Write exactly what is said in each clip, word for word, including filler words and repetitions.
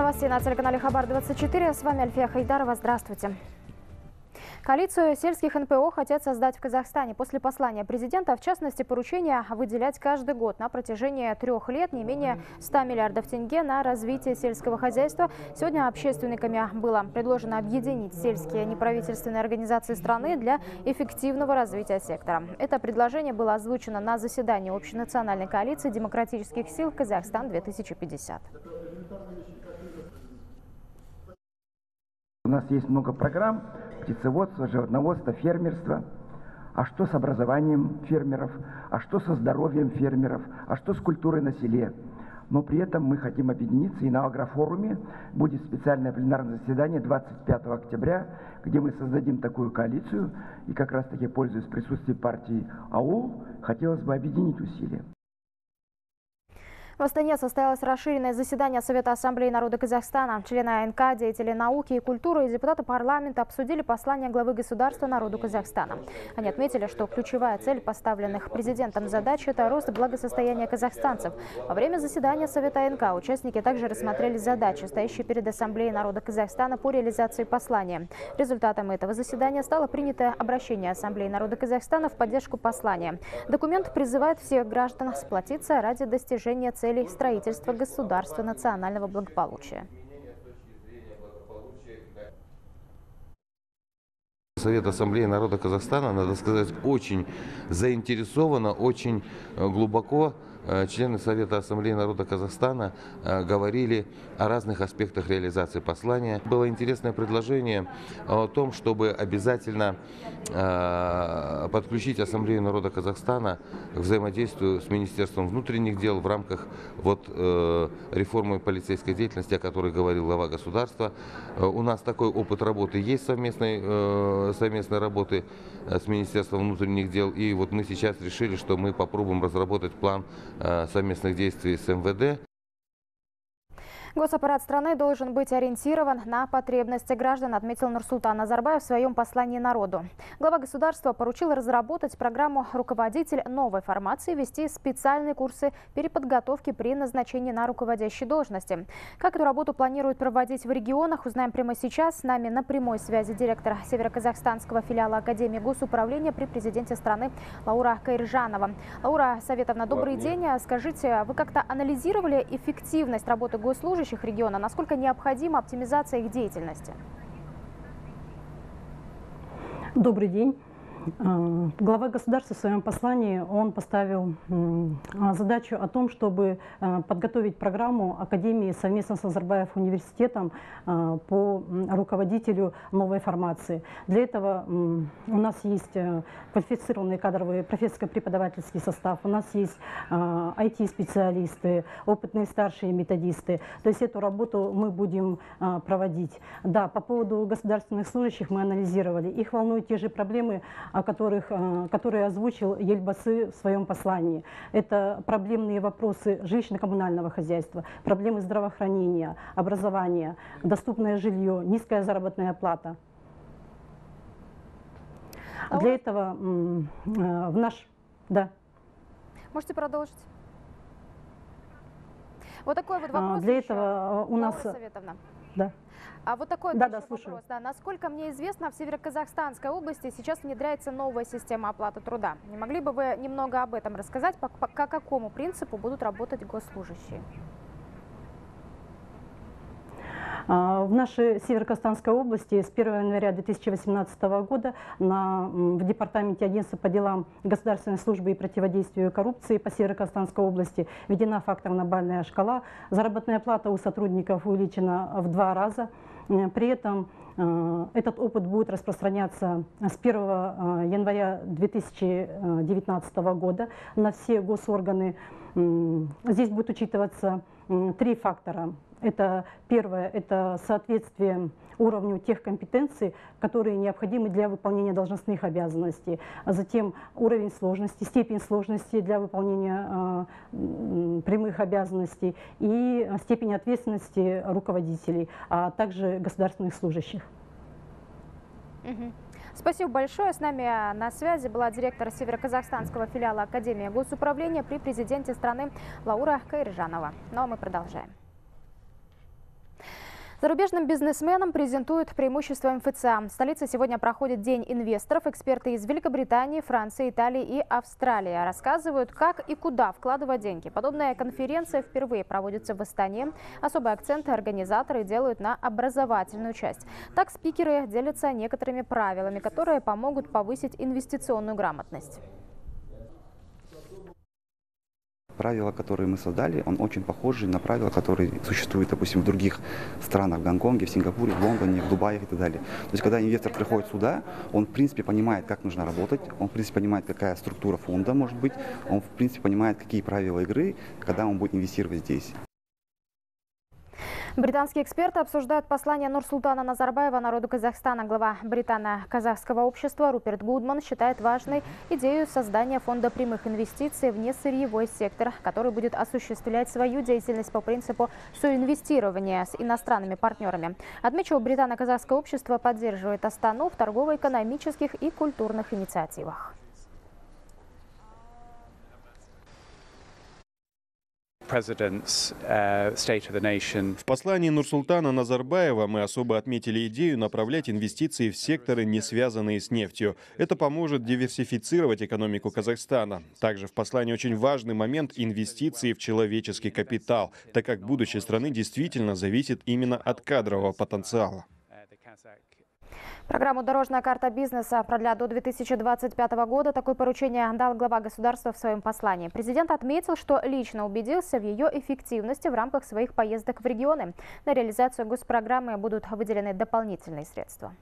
новостей на телеканале Хабар двадцать четыре. С вами Альфия Хайдарова. Здравствуйте. Коалицию сельских эн пэ о хотят создать в Казахстане. После послания президента, в частности, поручение выделять каждый год на протяжении трех лет не менее ста миллиардов тенге на развитие сельского хозяйства. Сегодня общественниками было предложено объединить сельские неправительственные организации страны для эффективного развития сектора. Это предложение было озвучено на заседании общенациональной коалиции демократических сил «Казахстан-две тысячи пятьдесят». У нас есть много программ: птицеводство, животноводство, фермерство. А что с образованием фермеров? А что со здоровьем фермеров? А что с культурой на селе? Но при этом мы хотим объединиться, и на агрофоруме будет специальное пленарное заседание двадцать пятого октября, где мы создадим такую коалицию. И как раз таки, пользуясь присутствием партии АУЛ, хотелось бы объединить усилия. В Астане состоялось расширенное заседание Совета Ассамблеи народа Казахстана. Члены а эн ка, деятели науки и культуры и депутаты парламента обсудили послание главы государства народу Казахстана. Они отметили, что ключевая цель поставленных президентом задач – это рост благосостояния казахстанцев. Во время заседания Совета а эн ка участники также рассмотрели задачи, стоящие перед Ассамблеей народа Казахстана по реализации послания. Результатом этого заседания стало принятое обращение Ассамблеи народа Казахстана в поддержку послания. Документ призывает всех граждан сплотиться ради достижения целей целей строительства государства национального благополучия. Совет Ассамблеи народа Казахстана, надо сказать, очень заинтересованно, очень глубоко. Члены Совета Ассамблеи народа Казахстана говорили о разных аспектах реализации послания. Было интересное предложение о том, чтобы обязательно подключить Ассамблею народа Казахстана к взаимодействию с Министерством внутренних дел в рамках вот, реформы полицейской деятельности, о которой говорил глава государства. У нас такой опыт работы есть, совместной, совместной работы с Министерством внутренних дел. И вот мы сейчас решили, что мы попробуем разработать план совместных действий с эм вэ дэ. Госаппарат страны должен быть ориентирован на потребности граждан, отметил Нурсултан Назарбаев в своем послании народу. Глава государства поручил разработать программу «Руководитель новой формации», вести специальные курсы переподготовки при назначении на руководящие должности. Как эту работу планируют проводить в регионах, узнаем прямо сейчас. С нами на прямой связи директор североказахстанского филиала Академии госуправления при президенте страны Лаура Кайржанова. Лаура Советовна, добрый день. Скажите, вы как-то анализировали эффективность работы госслужащих региона, насколько необходима оптимизация их деятельности? Добрый день. Глава государства в своем послании он поставил задачу о том, чтобы подготовить программу Академии совместно с Назарбаев университетом по руководителю новой формации. Для этого у нас есть квалифицированный кадровый профессорско-преподавательский состав, у нас есть ай ти-специалисты, опытные старшие методисты. То есть эту работу мы будем проводить. Да, по поводу государственных служащих мы анализировали. Их волнуют те же проблемы, о которых, которые озвучил Ельбасы в своем послании. Это проблемные вопросы жилищно-коммунального хозяйства, проблемы здравоохранения, образования, доступное жилье, низкая заработная плата. А Для этого в наш... Да. Можете продолжить. Вот такой вот вопрос. Для еще. этого у нас... Да. А вот такой да, да, вопрос. Да, насколько мне известно, в Североказахстанской области сейчас внедряется новая система оплаты труда. Не могли бы вы немного об этом рассказать? По, по, по какому принципу будут работать госслужащие? В нашей Североказахстанской области с первого января две тысячи восемнадцатого года на, в департаменте агентства по делам государственной службы и противодействию коррупции по Североказахстанской области введена факторно-бальная шкала. Заработная плата у сотрудников увеличена в два раза. При этом э, этот опыт будет распространяться с первого января две тысячи девятнадцатого года на все госорганы. Здесь будет учитываться три фактора. Это первое, это соответствие уровню тех компетенций, которые необходимы для выполнения должностных обязанностей. А затем уровень сложности, степень сложности для выполнения э, прямых обязанностей и степень ответственности руководителей, а также государственных служащих. Угу. Спасибо большое. С нами на связи была директор североказахстанского филиала Академии госуправления при президенте страны Лаура Кайржанова. Ну а мы продолжаем. Зарубежным бизнесменам презентуют преимущества эм эф цэ а. В столице сегодня проходит День инвесторов. Эксперты из Великобритании, Франции, Италии и Австралии рассказывают, как и куда вкладывать деньги. Подобная конференция впервые проводится в Астане. Особый акцент организаторы делают на образовательную часть. Так спикеры делятся некоторыми правилами, которые помогут повысить инвестиционную грамотность. Правила, которые мы создали, он очень похожий на правила, которые существуют, допустим, в других странах, в Гонконге, в Сингапуре, в Лондоне, в Дубае и так далее. То есть, когда инвестор приходит сюда, он, в принципе, понимает, как нужно работать, он, в принципе, понимает, какая структура фонда может быть, он, в принципе, понимает, какие правила игры, когда он будет инвестировать здесь. Британские эксперты обсуждают послание Нурсултана Назарбаева народу Казахстана. Глава британо-казахского общества Руперт Гудман считает важной идею создания фонда прямых инвестиций в несырьевой сектор, который будет осуществлять свою деятельность по принципу соинвестирования с иностранными партнерами. Отмечу, британо-казахское общество поддерживает Астану в торгово-экономических и культурных инициативах. В послании Нурсултана Назарбаева мы особо отметили идею направлять инвестиции в секторы, не связанные с нефтью. Это поможет диверсифицировать экономику Казахстана. Также в послании очень важный момент – инвестиции в человеческий капитал, так как будущее страны действительно зависит именно от кадрового потенциала. Программу «Дорожная карта бизнеса» продлят до две тысячи двадцать пятого года. Такое поручение дал глава государства в своем послании. Президент отметил, что лично убедился в ее эффективности в рамках своих поездок в регионы. На реализацию госпрограммы будут выделены дополнительные средства.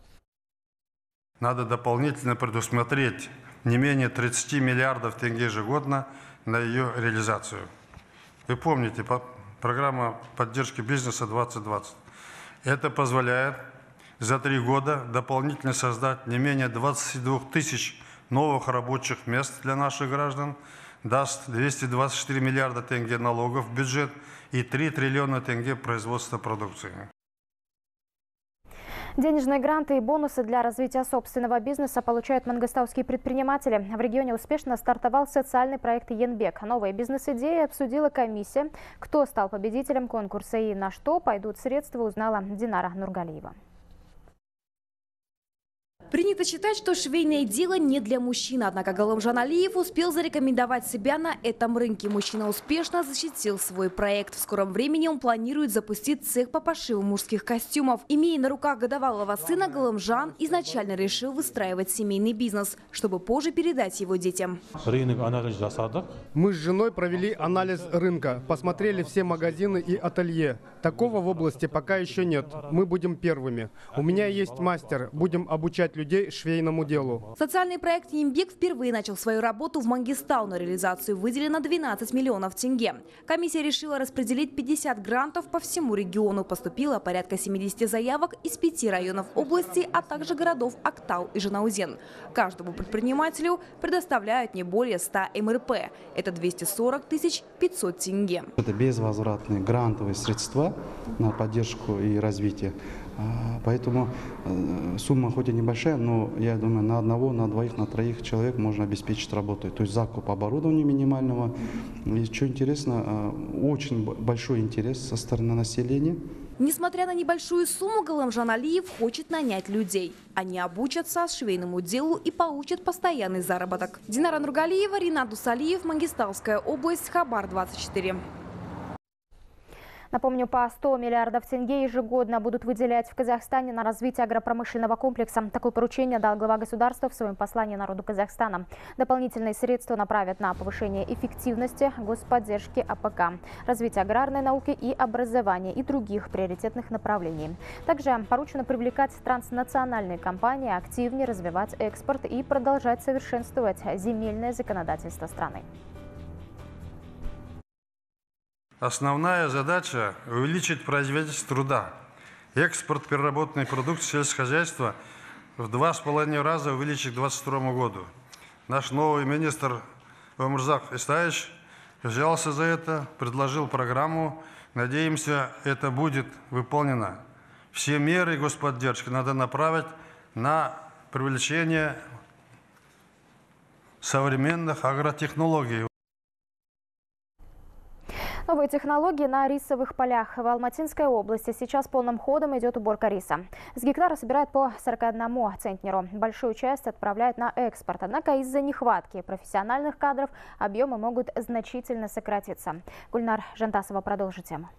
Надо дополнительно предусмотреть не менее тридцати миллиардов тенге ежегодно на ее реализацию. Вы помните, программа поддержки бизнеса двадцать двадцать. Это позволяет за три года дополнительно создать не менее двадцати двух тысяч новых рабочих мест для наших граждан, даст двести двадцать четыре миллиарда тенге налогов в бюджет и три триллиона тенге производства продукции. Денежные гранты и бонусы для развития собственного бизнеса получают мангостауские предприниматели. В регионе успешно стартовал социальный проект «Енбек». Новые бизнес-идеи обсудила комиссия. Кто стал победителем конкурса и на что пойдут средства, узнала Динара Нургалиева. Принято считать, что швейное дело не для мужчин. Однако Галымжан Алиев успел зарекомендовать себя на этом рынке. Мужчина успешно защитил свой проект. В скором времени он планирует запустить цех по пошиву мужских костюмов. Имея на руках годовалого сына, Галымжан изначально решил выстраивать семейный бизнес, чтобы позже передать его детям. Мы с женой провели анализ рынка, посмотрели все магазины и ателье. Такого в области пока еще нет. Мы будем первыми. У меня есть мастер. Будем обучать людей швейному делу. Социальный проект «Енбек» впервые начал свою работу в Мангистау. На реализацию выделено двенадцать миллионов тенге. Комиссия решила распределить пятьдесят грантов по всему региону. Поступило порядка семидесяти заявок из пяти районов области, а также городов Актау и Жанаузен. Каждому предпринимателю предоставляют не более ста эм эр пэ. Это двести сорок тысяч пятьсот тенге. Это безвозвратные грантовые средства на поддержку и развитие. Поэтому сумма хоть и небольшая, но я думаю, на одного, на двоих, на троих человек можно обеспечить работой. То есть закуп оборудования минимального. И что интересно, очень большой интерес со стороны населения. Несмотря на небольшую сумму, Галымжан Алиев хочет нанять людей. Они обучатся швейному делу и получат постоянный заработок. Динара Нургалиева, Ринат Дусалиев, Мангистауская область, Хабар двадцать четыре. Напомню, по сто миллиардов тенге ежегодно будут выделять в Казахстане на развитие агропромышленного комплекса. Такое поручение дал глава государства в своем послании народу Казахстана. Дополнительные средства направят на повышение эффективности господдержки а пэ ка, развитие аграрной науки и образования и других приоритетных направлений. Также поручено привлекать транснациональные компании, активнее развивать экспорт и продолжать совершенствовать земельное законодательство страны. Основная задача – увеличить производительность труда. Экспорт переработанной продукции сельскохозяйства в два с половиной раза увеличить к две тысячи двадцать второму году. Наш новый министр Омурзак Истаевич взялся за это, предложил программу. Надеемся, это будет выполнено. Все меры господдержки надо направить на привлечение современных агротехнологий. Новые технологии на рисовых полях. В Алматинской области сейчас полным ходом идет уборка риса. С гектара собирают по сорока одному центнеру. Большую часть отправляют на экспорт. Однако из-за нехватки профессиональных кадров объемы могут значительно сократиться. Гульнар Жантасова продолжит тему.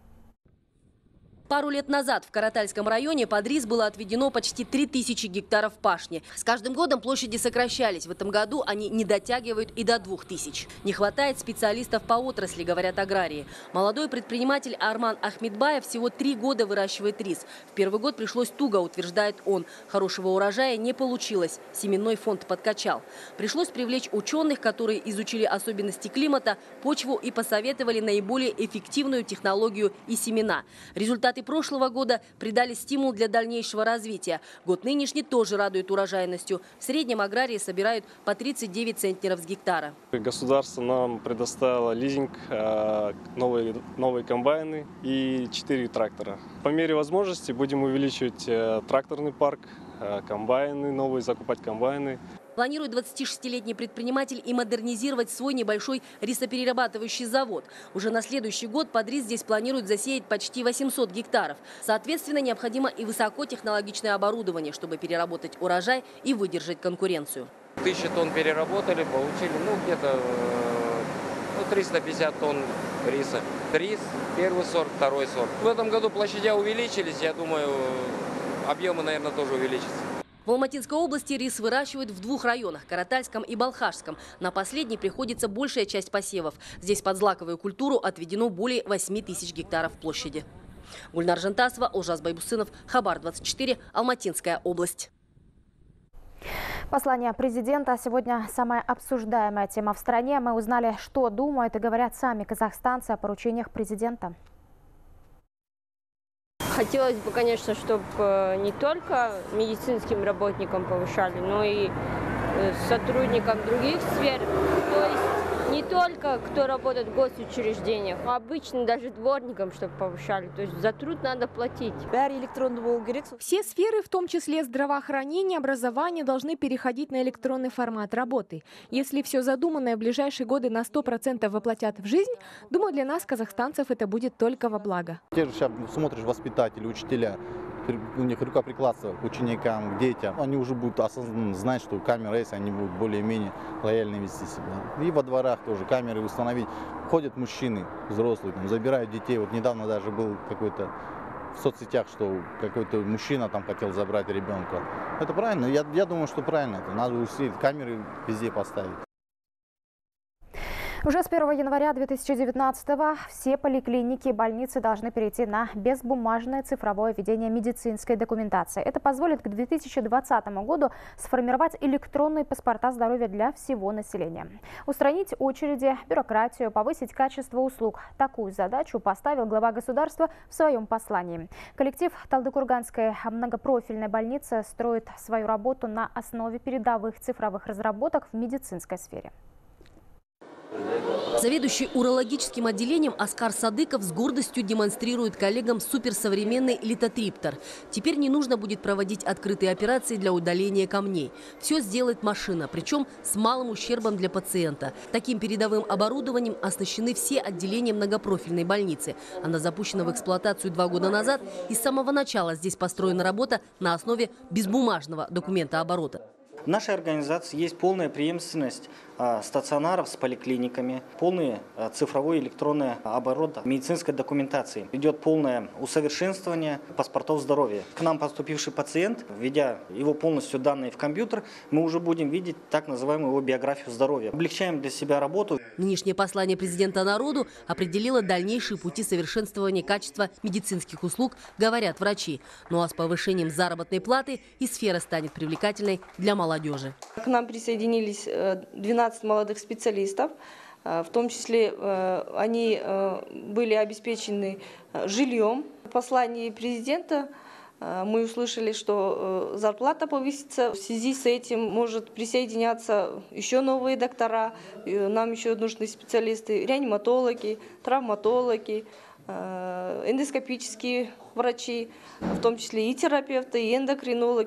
Пару лет назад в Каратальском районе под рис было отведено почти три тысячи гектаров пашни. С каждым годом площади сокращались. В этом году они не дотягивают и до двух тысяч. Не хватает специалистов по отрасли, говорят аграрии. Молодой предприниматель Арман Ахмедбаев всего три года выращивает рис. В первый год пришлось туго, утверждает он. Хорошего урожая не получилось. Семенной фонд подкачал. Пришлось привлечь ученых, которые изучили особенности климата, почву и посоветовали наиболее эффективную технологию и семена. Результаты прошлого года придали стимул для дальнейшего развития. Год нынешний тоже радует урожайностью. В среднем аграрии собирают по тридцать девять центнеров с гектара. Государство нам предоставило лизинг, новые, новые комбайны и четыре трактора. По мере возможности будем увеличивать тракторный парк, комбайны, новые закупать комбайны. Планирует двадцатишестилетний предприниматель и модернизировать свой небольшой рисоперерабатывающий завод. Уже на следующий год под рис здесь планируют засеять почти восемьсот гектаров. Соответственно, необходимо и высокотехнологичное оборудование, чтобы переработать урожай и выдержать конкуренцию. Тысячи тонн переработали, получили ну, где-то ну, триста пятьдесят тонн риса. Рис, первый сорт, второй сорт. В этом году площадя увеличились, я думаю, объемы, наверное, тоже увеличатся. В Алматинской области рис выращивают в двух районах – Каратальском и Балхашском. На последний приходится большая часть посевов. Здесь под злаковую культуру отведено более восьми тысяч гектаров площади. Гульнар Жантасова, Олжас Байбусынов, Хабар двадцать четыре, Алматинская область. Послание президента. Сегодня самая обсуждаемая тема в стране. Мы узнали, что думают и говорят сами казахстанцы о поручениях президента. Хотелось бы, конечно, чтобы не только медицинским работникам повышали, но и сотрудникам других сфер. То есть не только кто работает в госучреждениях, а обычно даже дворникам, чтобы повышали. То есть за труд надо платить. Все сферы, в том числе здравоохранение, образование, должны переходить на электронный формат работы. Если все задуманное в ближайшие годы на сто процентов воплотят в жизнь, думаю, для нас, казахстанцев, это будет только во благо. Те же сейчас смотришь воспитатели, учителя, у них рукоприкладство к ученикам, к детям. Они уже будут осознанно знать, что камера есть, они будут более-менее лояльно вести себя. И во дворах тоже камеры установить. Ходят мужчины, взрослые, там, забирают детей. Вот недавно даже был какой-то в соцсетях, что какой-то мужчина там хотел забрать ребенка. Это правильно? Я, я думаю, что правильно. Это надо усилить, камеры везде поставить. Уже с первого января две тысячи девятнадцатого все поликлиники и больницы должны перейти на безбумажное цифровое ведение медицинской документации. Это позволит к две тысячи двадцатому году сформировать электронные паспорта здоровья для всего населения. Устранить очереди, бюрократию, повысить качество услуг. Такую задачу поставил глава государства в своем послании. Коллектив Талдыкурганской многопрофильной больницы строит свою работу на основе передовых цифровых разработок в медицинской сфере. Заведующий урологическим отделением Оскар Садыков с гордостью демонстрирует коллегам суперсовременный литотриптор. Теперь не нужно будет проводить открытые операции для удаления камней. Все сделает машина, причем с малым ущербом для пациента. Таким передовым оборудованием оснащены все отделения многопрофильной больницы. Она запущена в эксплуатацию два года назад, и с самого начала здесь построена работа на основе безбумажного документооборота. В нашей организации есть полная преемственность стационаров с поликлиниками, полный цифровой электронный оборот медицинской документации. Идет полное усовершенствование паспортов здоровья. К нам поступивший пациент, введя его полностью данные в компьютер, мы уже будем видеть так называемую его биографию здоровья. Облегчаем для себя работу. Нынешнее послание президента народу определило дальнейшие пути совершенствования качества медицинских услуг, говорят врачи. Ну а с повышением заработной платы и сфера станет привлекательной для молодежи. К нам присоединились двенадцать молодых специалистов, в том числе они были обеспечены жильем. В послании президента мы услышали, что зарплата повысится. В связи с этим может присоединяться еще новые доктора. Нам еще нужны специалисты, реаниматологи, травматологи, эндоскопические врачи, в том числе и терапевты, и эндокринологи.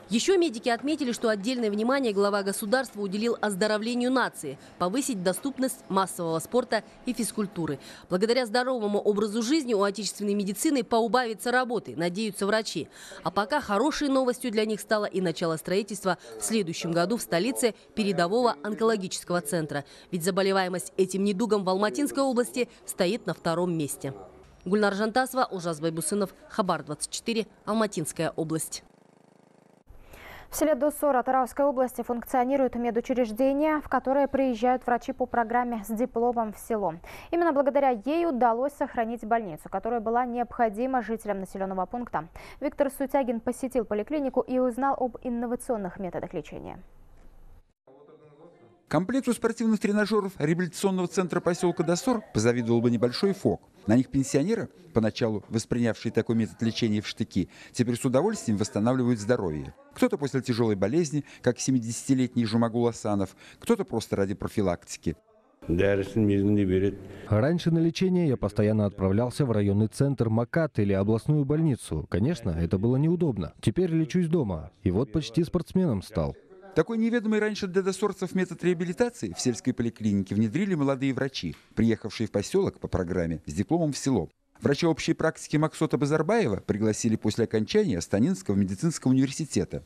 Еще медики отметили, что отдельное внимание глава государства уделил оздоровлению нации, повысить доступность массового спорта и физкультуры. Благодаря здоровому образу жизни у отечественной медицины поубавится работы, надеются врачи. А пока хорошей новостью для них стало и начало строительства в следующем году в столице передового онкологического центра. Ведь заболеваемость этим недугом в Алматинской области стоит на втором месте. Гульнар Жантасова, Ужас Байбусынов, Хабар двадцать четыре, Алматинская область. В селе Досор Атырауской области функционирует медучреждение, в которое приезжают врачи по программе с дипломом в село. Именно благодаря ей удалось сохранить больницу, которая была необходима жителям населенного пункта. Виктор Сутягин посетил поликлинику и узнал об инновационных методах лечения. Комплекту спортивных тренажеров реабилитационного центра поселка Досор позавидовал бы небольшой ФОК. На них пенсионеры, поначалу воспринявшие такой метод лечения в штыки, теперь с удовольствием восстанавливают здоровье. Кто-то после тяжелой болезни, как семидесятилетний Жумагул Асанов, кто-то просто ради профилактики. Раньше на лечение я постоянно отправлялся в районный центр Макат или областную больницу. Конечно, это было неудобно. Теперь лечусь дома. И вот почти спортсменом стал. Такой неведомый раньше для досорцев метод реабилитации в сельской поликлинике внедрили молодые врачи, приехавшие в поселок по программе с дипломом в село. Врача общей практики Максота Базарбаева пригласили после окончания Станинского медицинского университета.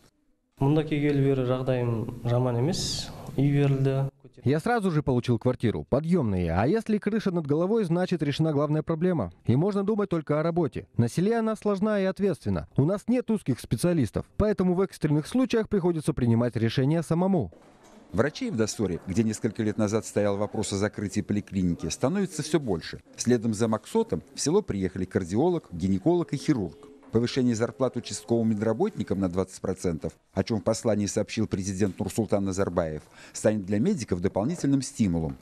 Я сразу же получил квартиру, подъемные, а если крыша над головой, значит решена главная проблема. И можно думать только о работе. На селе она сложна и ответственна. У нас нет узких специалистов, поэтому в экстренных случаях приходится принимать решения самому. Врачей в Досоре, где несколько лет назад стоял вопрос о закрытии поликлиники, становится все больше. Следом за Максотом в село приехали кардиолог, гинеколог и хирург. Повышение зарплат участковым медработникам на двадцать процентов, о чем в послании сообщил президент Нурсултан Назарбаев, станет для медиков дополнительным стимулом.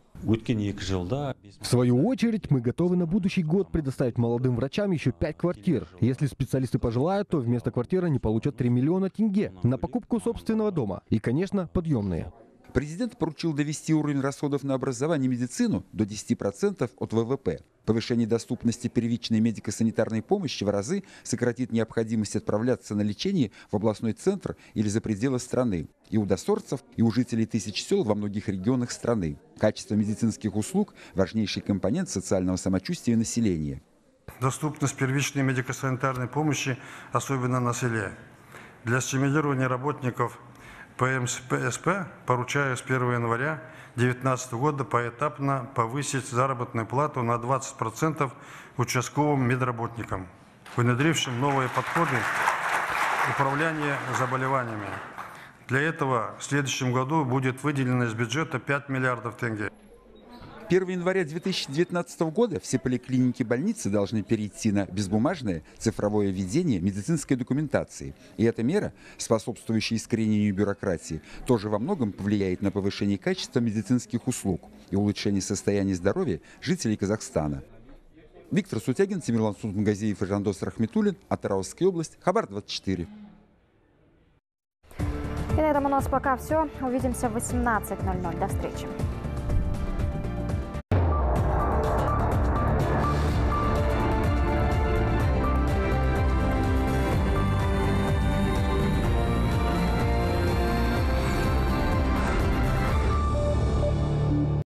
В свою очередь, мы готовы на будущий год предоставить молодым врачам еще пять квартир. Если специалисты пожелают, то вместо квартиры они получат три миллиона тенге на покупку собственного дома. И, конечно, подъемные. Президент поручил довести уровень расходов на образование и медицину до десяти процентов от вэ вэ пэ. Повышение доступности первичной медико-санитарной помощи в разы сократит необходимость отправляться на лечение в областной центр или за пределы страны. И у досорцев, и у жителей тысяч сел во многих регионах страны. Качество медицинских услуг – важнейший компонент социального самочувствия населения. Доступность первичной медико-санитарной помощи, особенно на селе. Для стимулирования работников пэ эм эс пэ поручаю с первого января две тысячи девятнадцатого года поэтапно повысить заработную плату на двадцать процентов участковым медработникам, внедрившим новые подходы управления заболеваниями. Для этого в следующем году будет выделено из бюджета пять миллиардов тенге. первого января две тысячи девятнадцатого года все поликлиники и больницы должны перейти на безбумажное цифровое ведение медицинской документации. И эта мера, способствующая искоренению бюрократии, тоже во многом повлияет на повышение качества медицинских услуг и улучшение состояния здоровья жителей Казахстана. Виктор Сутягин, Тимирлан Султангазиев и Жандос Рахметуллин, Атырауская область, Хабар двадцать четыре. И на этом у нас пока все. Увидимся в восемнадцать ноль ноль. До встречи.